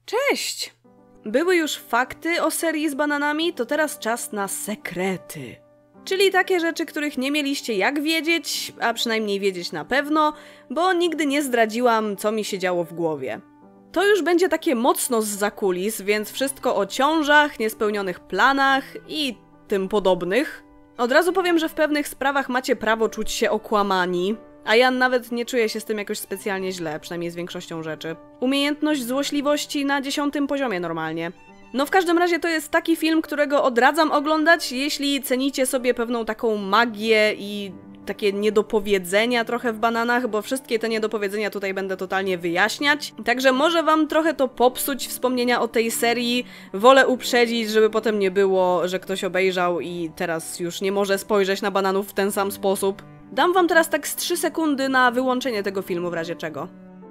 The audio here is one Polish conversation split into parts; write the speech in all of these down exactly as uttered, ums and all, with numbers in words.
Cześć! Były już fakty o serii z bananami, to teraz czas na sekrety. Czyli takie rzeczy, których nie mieliście jak wiedzieć, a przynajmniej wiedzieć na pewno, bo nigdy nie zdradziłam, co mi się działo w głowie. To już będzie takie mocno zza kulis, więc wszystko o ciążach, niespełnionych planach i tym podobnych. Od razu powiem, że w pewnych sprawach macie prawo czuć się okłamani, a ja nawet nie czuję się z tym jakoś specjalnie źle, przynajmniej z większością rzeczy. Umiejętność złośliwości na dziesiątym poziomie normalnie. No w każdym razie to jest taki film, którego odradzam oglądać, jeśli cenicie sobie pewną taką magię i takie niedopowiedzenia trochę w bananach, bo wszystkie te niedopowiedzenia tutaj będę totalnie wyjaśniać. Także może wam trochę to popsuć wspomnienia o tej serii. Wolę uprzedzić, żeby potem nie było, że ktoś obejrzał i teraz już nie może spojrzeć na bananów w ten sam sposób. Dam wam teraz tak z trzy sekundy na wyłączenie tego filmu w razie czego.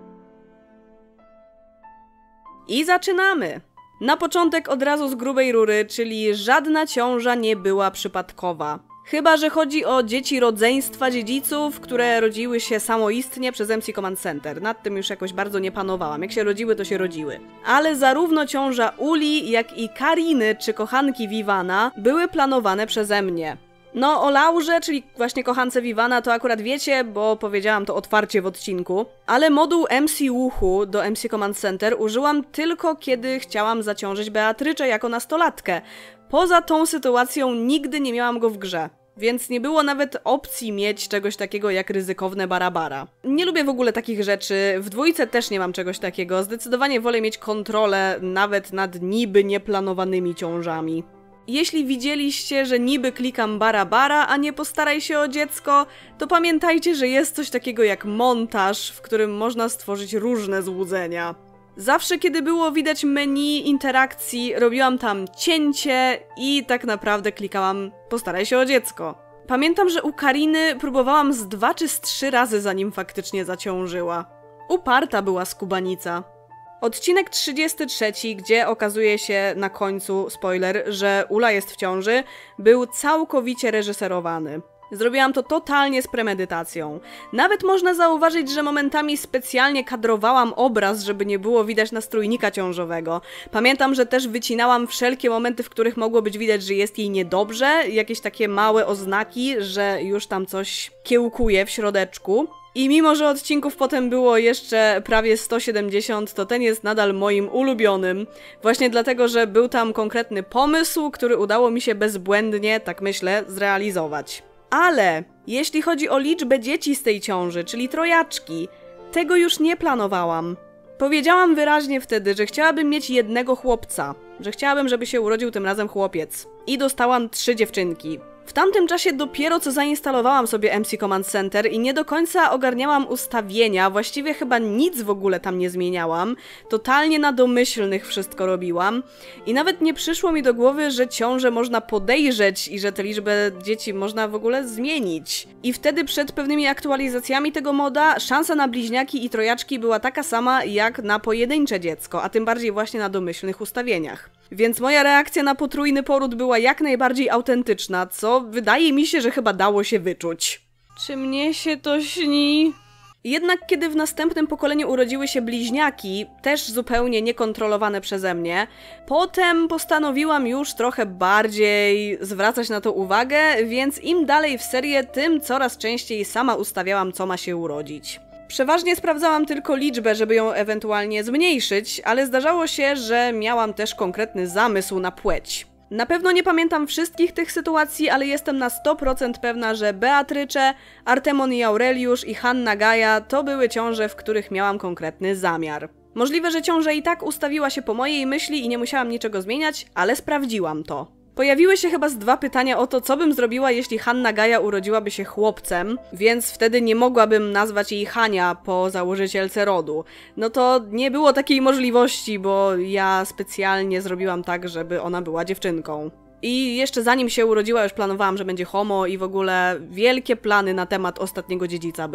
I zaczynamy! Na początek od razu z grubej rury, czyli żadna ciąża nie była przypadkowa. Chyba że chodzi o dzieci rodzeństwa dziedziców, które rodziły się samoistnie przez M C Command Center. Nad tym już jakoś bardzo nie panowałam. Jak się rodziły, to się rodziły. Ale zarówno ciąża Uli, jak i Kariny czy kochanki Vivana były planowane przeze mnie. No o Laurze, czyli właśnie kochance Vivana, to akurat wiecie, bo powiedziałam to otwarcie w odcinku. Ale moduł M C Łuchu do M C Command Center użyłam tylko kiedy chciałam zaciążyć Beatryczę jako nastolatkę. Poza tą sytuacją nigdy nie miałam go w grze, więc nie było nawet opcji mieć czegoś takiego jak ryzykowne barabara. Nie lubię w ogóle takich rzeczy, w dwójce też nie mam czegoś takiego, zdecydowanie wolę mieć kontrolę nawet nad niby nieplanowanymi ciążami. Jeśli widzieliście, że niby klikam barabara, a nie postaraj się o dziecko, to pamiętajcie, że jest coś takiego jak montaż, w którym można stworzyć różne złudzenia. Zawsze, kiedy było widać menu interakcji, robiłam tam cięcie i tak naprawdę klikałam postaraj się o dziecko. Pamiętam, że u Kariny próbowałam z dwa czy z trzy razy, zanim faktycznie zaciążyła. Uparta była skubanica. Odcinek trzydziesty trzeci, gdzie okazuje się na końcu, spoiler, że Ula jest w ciąży, był całkowicie reżyserowany. Zrobiłam to totalnie z premedytacją. Nawet można zauważyć, że momentami specjalnie kadrowałam obraz, żeby nie było widać nastrójnika ciążowego. Pamiętam, że też wycinałam wszelkie momenty, w których mogło być widać, że jest jej niedobrze, jakieś takie małe oznaki, że już tam coś kiełkuje w środeczku. I mimo, że odcinków potem było jeszcze prawie sto siedemdziesiąt, to ten jest nadal moim ulubionym. Właśnie dlatego, że był tam konkretny pomysł, który udało mi się bezbłędnie, tak myślę, zrealizować. Ale jeśli chodzi o liczbę dzieci z tej ciąży, czyli trojaczki, tego już nie planowałam. Powiedziałam wyraźnie wtedy, że chciałabym mieć jednego chłopca, że chciałabym, żeby się urodził tym razem chłopiec. I dostałam trzy dziewczynki. W tamtym czasie dopiero co zainstalowałam sobie M C Command Center i nie do końca ogarniałam ustawienia, właściwie chyba nic w ogóle tam nie zmieniałam, totalnie na domyślnych wszystko robiłam i nawet nie przyszło mi do głowy, że ciążę można podejrzeć i że tę liczbę dzieci można w ogóle zmienić. I wtedy przed pewnymi aktualizacjami tego moda szansa na bliźniaki i trojaczki była taka sama jak na pojedyncze dziecko, a tym bardziej właśnie na domyślnych ustawieniach. Więc moja reakcja na potrójny poród była jak najbardziej autentyczna, co wydaje mi się, że chyba dało się wyczuć. Czy mnie się to śni? Jednak kiedy w następnym pokoleniu urodziły się bliźniaki, też zupełnie niekontrolowane przeze mnie, potem postanowiłam już trochę bardziej zwracać na to uwagę, więc im dalej w serię, tym coraz częściej sama ustawiałam, co ma się urodzić. Przeważnie sprawdzałam tylko liczbę, żeby ją ewentualnie zmniejszyć, ale zdarzało się, że miałam też konkretny zamysł na płeć. Na pewno nie pamiętam wszystkich tych sytuacji, ale jestem na sto procent pewna, że Beatrycze, Artemon i Aureliusz i Hanna Gaja to były ciąże, w których miałam konkretny zamiar. Możliwe, że ciąża i tak ustawiła się po mojej myśli i nie musiałam niczego zmieniać, ale sprawdziłam to. Pojawiły się chyba z dwa pytania o to, co bym zrobiła, jeśli Hanna Gaja urodziłaby się chłopcem, więc wtedy nie mogłabym nazwać jej Hania po założycielce rodu. No to nie było takiej możliwości, bo ja specjalnie zrobiłam tak, żeby ona była dziewczynką. I jeszcze zanim się urodziła, już planowałam, że będzie homo i w ogóle wielkie plany na temat ostatniego dziedzica były.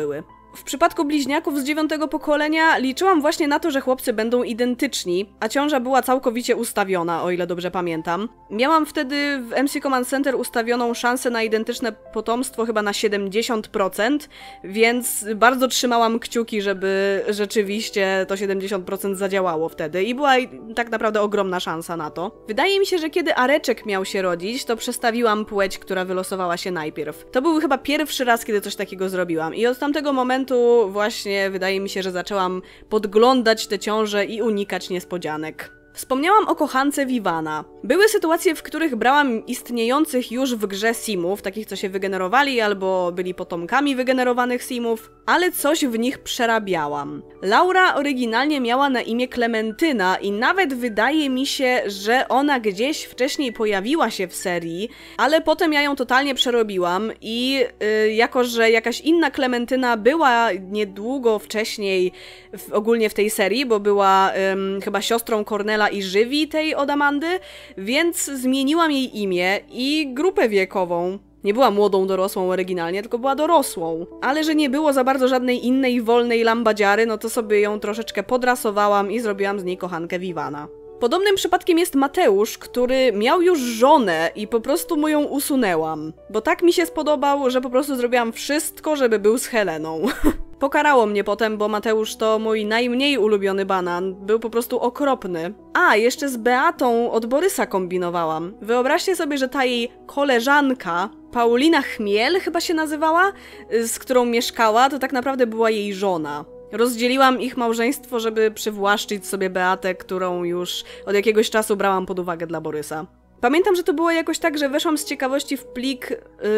W przypadku bliźniaków z dziewiątego pokolenia liczyłam właśnie na to, że chłopcy będą identyczni, a ciąża była całkowicie ustawiona, o ile dobrze pamiętam. Miałam wtedy w M C Command Center ustawioną szansę na identyczne potomstwo chyba na siedemdziesiąt procent, więc bardzo trzymałam kciuki, żeby rzeczywiście to siedemdziesiąt procent zadziałało wtedy i była tak naprawdę ogromna szansa na to. Wydaje mi się, że kiedy Areczek miał się rodzić, to przestawiłam płeć, która wylosowała się najpierw. To był chyba pierwszy raz, kiedy coś takiego zrobiłam i od tamtego momentu właśnie wydaje mi się, że zaczęłam podglądać te ciąże i unikać niespodzianek. Wspomniałam o kochance Vivana. Były sytuacje, w których brałam istniejących już w grze simów, takich co się wygenerowali albo byli potomkami wygenerowanych simów, ale coś w nich przerabiałam. Laura oryginalnie miała na imię Klementyna i nawet wydaje mi się, że ona gdzieś wcześniej pojawiła się w serii, ale potem ja ją totalnie przerobiłam i yy, jako, że jakaś inna Klementyna była niedługo wcześniej w, ogólnie w tej serii, bo była yy, chyba siostrą Cornela i Żywi tej od Amandy, więc zmieniłam jej imię i grupę wiekową. Nie była młodą dorosłą oryginalnie, tylko była dorosłą. Ale że nie było za bardzo żadnej innej wolnej lambadziary, no to sobie ją troszeczkę podrasowałam i zrobiłam z niej kochankę Vivana. Podobnym przypadkiem jest Mateusz, który miał już żonę i po prostu mu ją usunęłam. Bo tak mi się spodobał, że po prostu zrobiłam wszystko, żeby był z Heleną. Pokarało mnie potem, bo Mateusz to mój najmniej ulubiony banan. Był po prostu okropny. A, jeszcze z Beatą od Borysa kombinowałam. Wyobraźcie sobie, że ta jej koleżanka, Paulina Chmiel chyba się nazywała, z którą mieszkała, to tak naprawdę była jej żona. Rozdzieliłam ich małżeństwo, żeby przywłaszczyć sobie Beatę, którą już od jakiegoś czasu brałam pod uwagę dla Borysa. Pamiętam, że to było jakoś tak, że weszłam z ciekawości w plik y,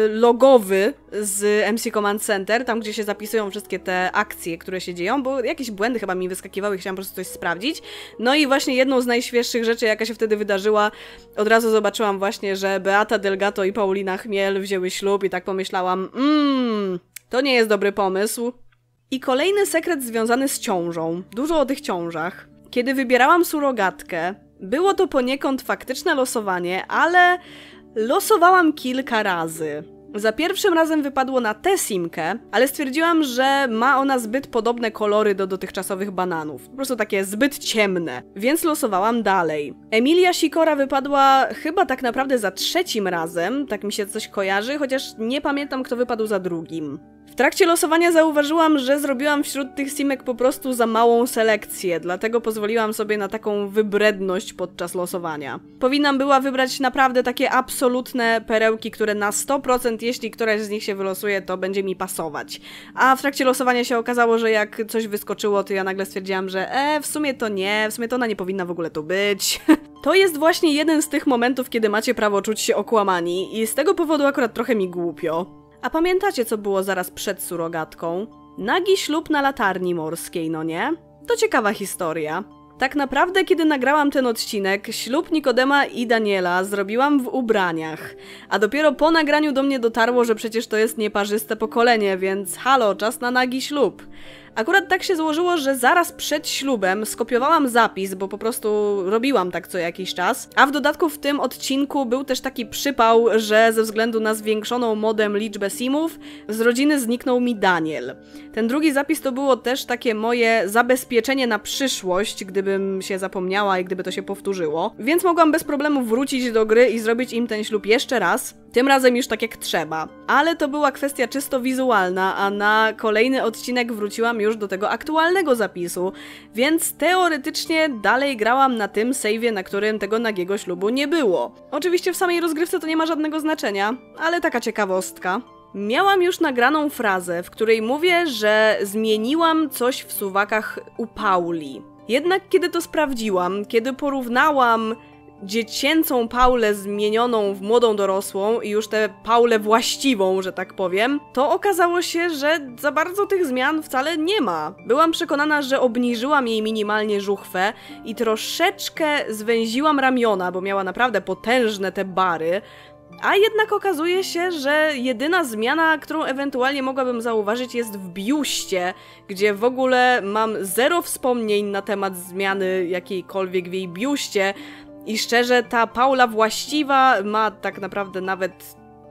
logowy z M C Command Center, tam gdzie się zapisują wszystkie te akcje, które się dzieją, bo jakieś błędy chyba mi wyskakiwały i chciałam po prostu coś sprawdzić. No i właśnie jedną z najświeższych rzeczy, jaka się wtedy wydarzyła, od razu zobaczyłam właśnie, że Beata Delgato i Paulina Chmiel wzięły ślub i tak pomyślałam, mmm, to nie jest dobry pomysł. I kolejny sekret związany z ciążą. Dużo o tych ciążach. Kiedy wybierałam surogatkę, było to poniekąd faktyczne losowanie, ale losowałam kilka razy. Za pierwszym razem wypadło na tę simkę, ale stwierdziłam, że ma ona zbyt podobne kolory do dotychczasowych bananów. Po prostu takie zbyt ciemne, więc losowałam dalej. Emilia Sikora wypadła chyba tak naprawdę za trzecim razem, tak mi się coś kojarzy, chociaż nie pamiętam, kto wypadł za drugim. W trakcie losowania zauważyłam, że zrobiłam wśród tych simek po prostu za małą selekcję, dlatego pozwoliłam sobie na taką wybredność podczas losowania. Powinnam była wybrać naprawdę takie absolutne perełki, które na sto procent, jeśli któraś z nich się wylosuje, to będzie mi pasować. A w trakcie losowania się okazało, że jak coś wyskoczyło, to ja nagle stwierdziłam, że e, w sumie to nie, w sumie to ona nie powinna w ogóle tu być. To jest właśnie jeden z tych momentów, kiedy macie prawo czuć się okłamani i z tego powodu akurat trochę mi głupio. A pamiętacie, co było zaraz przed surogatką? Nagi ślub na latarni morskiej, no nie? To ciekawa historia. Tak naprawdę, kiedy nagrałam ten odcinek, ślub Nikodema i Daniela zrobiłam w ubraniach, a dopiero po nagraniu do mnie dotarło, że przecież to jest nieparzyste pokolenie, więc halo, czas na nagi ślub. Akurat tak się złożyło, że zaraz przed ślubem skopiowałam zapis, bo po prostu robiłam tak co jakiś czas, a w dodatku w tym odcinku był też taki przypał, że ze względu na zwiększoną modem liczbę simów, z rodziny zniknął mi Daniel. Ten drugi zapis to było też takie moje zabezpieczenie na przyszłość, gdybym się zapomniała i gdyby to się powtórzyło, więc mogłam bez problemu wrócić do gry i zrobić im ten ślub jeszcze raz, tym razem już tak jak trzeba. Ale to była kwestia czysto wizualna, a na kolejny odcinek wróciłam już do tego aktualnego zapisu, więc teoretycznie dalej grałam na tym save'ie, na którym tego nagiego ślubu nie było. Oczywiście w samej rozgrywce to nie ma żadnego znaczenia, ale taka ciekawostka. Miałam już nagraną frazę, w której mówię, że zmieniłam coś w suwakach u Pauli. Jednak kiedy to sprawdziłam, kiedy porównałam dziecięcą Paulę zmienioną w młodą dorosłą i już tę Paulę właściwą, że tak powiem, to okazało się, że za bardzo tych zmian wcale nie ma. Byłam przekonana, że obniżyłam jej minimalnie żuchwę i troszeczkę zwęziłam ramiona, bo miała naprawdę potężne te bary, a jednak okazuje się, że jedyna zmiana, którą ewentualnie mogłabym zauważyć, jest w biuście, gdzie w ogóle mam zero wspomnień na temat zmiany jakiejkolwiek w jej biuście. I szczerze, ta Paula właściwa ma tak naprawdę nawet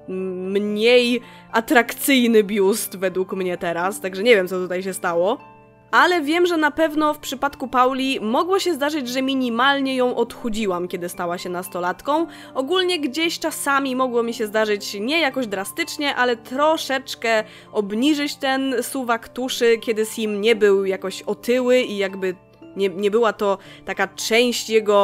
mniej atrakcyjny biust według mnie teraz, także nie wiem, co tutaj się stało. Ale wiem, że na pewno w przypadku Pauli mogło się zdarzyć, że minimalnie ją odchudziłam, kiedy stała się nastolatką. Ogólnie gdzieś czasami mogło mi się zdarzyć nie jakoś drastycznie, ale troszeczkę obniżyć ten suwak tuszy, kiedy Sim nie był jakoś otyły i jakby nie, nie była to taka część jego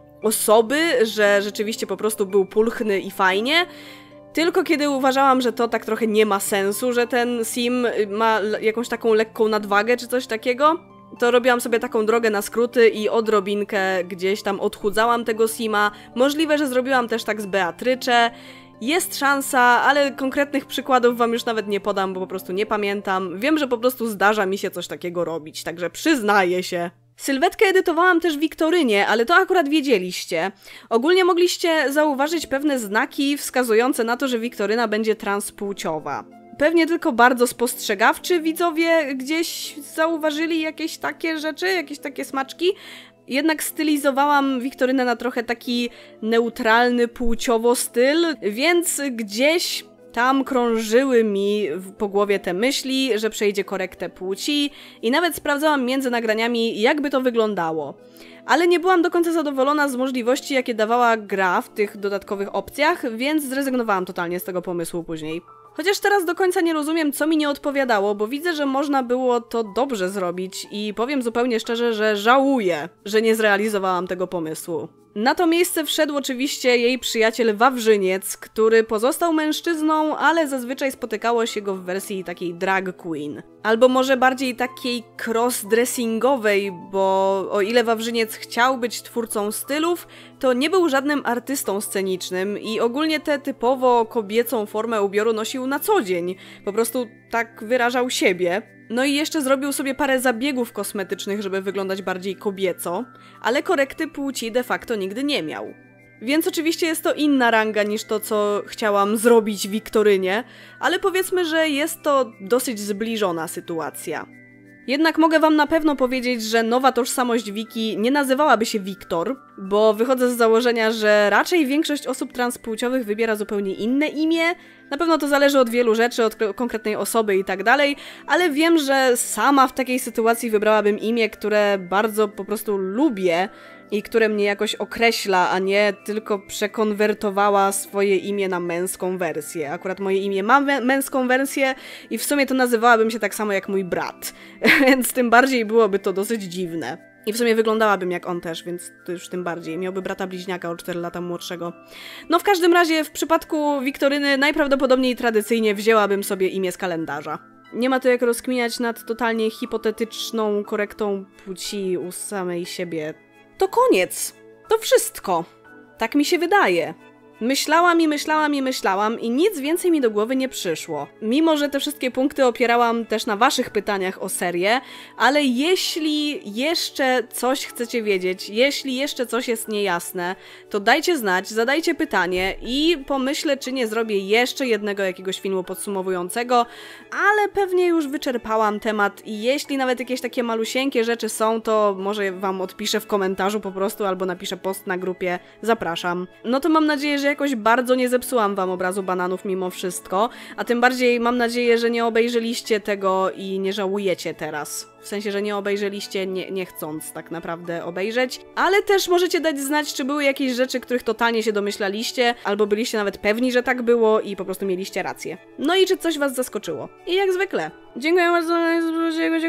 osoby, że rzeczywiście po prostu był pulchny i fajnie. Tylko kiedy uważałam, że to tak trochę nie ma sensu, że ten Sim ma jakąś taką lekką nadwagę czy coś takiego, to robiłam sobie taką drogę na skróty i odrobinkę gdzieś tam odchudzałam tego Sima. Możliwe, że zrobiłam też tak z Beatrycze. Jest szansa, ale konkretnych przykładów wam już nawet nie podam, bo po prostu nie pamiętam. Wiem, że po prostu zdarza mi się coś takiego robić, także przyznaję się. Sylwetkę edytowałam też w Wiktorynie, ale to akurat wiedzieliście. Ogólnie mogliście zauważyć pewne znaki wskazujące na to, że Wiktoryna będzie transpłciowa. Pewnie tylko bardzo spostrzegawczy widzowie gdzieś zauważyli jakieś takie rzeczy, jakieś takie smaczki. Jednak stylizowałam Wiktorynę na trochę taki neutralny płciowo styl, więc gdzieś tam krążyły mi po głowie te myśli, że przejdzie korektę płci i nawet sprawdzałam między nagraniami, jakby to wyglądało. Ale nie byłam do końca zadowolona z możliwości, jakie dawała gra w tych dodatkowych opcjach, więc zrezygnowałam totalnie z tego pomysłu później. Chociaż teraz do końca nie rozumiem, co mi nie odpowiadało, bo widzę, że można było to dobrze zrobić i powiem zupełnie szczerze, że żałuję, że nie zrealizowałam tego pomysłu. Na to miejsce wszedł oczywiście jej przyjaciel Wawrzyniec, który pozostał mężczyzną, ale zazwyczaj spotykało się go w wersji takiej drag queen. Albo może bardziej takiej cross-dressingowej, bo o ile Wawrzyniec chciał być twórcą stylów, to nie był żadnym artystą scenicznym i ogólnie tę typowo kobiecą formę ubioru nosił na co dzień. Po prostu tak wyrażał siebie. No i jeszcze zrobił sobie parę zabiegów kosmetycznych, żeby wyglądać bardziej kobieco, ale korekty płci de facto nigdy nie miał. Więc oczywiście jest to inna ranga niż to, co chciałam zrobić w Wiktorynie, ale powiedzmy, że jest to dosyć zbliżona sytuacja. Jednak mogę wam na pewno powiedzieć, że nowa tożsamość Wiki nie nazywałaby się Wiktor, bo wychodzę z założenia, że raczej większość osób transpłciowych wybiera zupełnie inne imię. Na pewno to zależy od wielu rzeczy, od konkretnej osoby i tak dalej, ale wiem, że sama w takiej sytuacji wybrałabym imię, które bardzo po prostu lubię i które mnie jakoś określa, a nie tylko przekonwertowała swoje imię na męską wersję. Akurat moje imię ma męską wersję i w sumie to nazywałabym się tak samo jak mój brat, więc tym bardziej byłoby to dosyć dziwne. I w sumie wyglądałabym jak on też, więc to już tym bardziej. Miałby brata bliźniaka o cztery lata młodszego. No w każdym razie w przypadku Wiktoryny najprawdopodobniej tradycyjnie wzięłabym sobie imię z kalendarza. Nie ma to jak rozkminiać nad totalnie hipotetyczną korektą płci u samej siebie. To koniec. To wszystko. Tak mi się wydaje. Myślałam i myślałam i myślałam i nic więcej mi do głowy nie przyszło. Mimo że te wszystkie punkty opierałam też na waszych pytaniach o serię, ale jeśli jeszcze coś chcecie wiedzieć, jeśli jeszcze coś jest niejasne, to dajcie znać, zadajcie pytanie i pomyślę, czy nie zrobię jeszcze jednego jakiegoś filmu podsumowującego, ale pewnie już wyczerpałam temat i jeśli nawet jakieś takie malusieńkie rzeczy są, to może wam odpiszę w komentarzu po prostu albo napiszę post na grupie. Zapraszam. No to mam nadzieję, że jakoś bardzo nie zepsułam wam obrazu bananów mimo wszystko, a tym bardziej mam nadzieję, że nie obejrzeliście tego i nie żałujecie teraz. W sensie, że nie obejrzeliście nie, nie chcąc tak naprawdę obejrzeć, ale też możecie dać znać, czy były jakieś rzeczy, których totalnie się domyślaliście, albo byliście nawet pewni, że tak było i po prostu mieliście rację. No i czy coś was zaskoczyło. I jak zwykle, dziękuję bardzo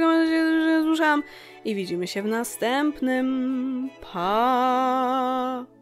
za słucham i widzimy się w następnym. Pa!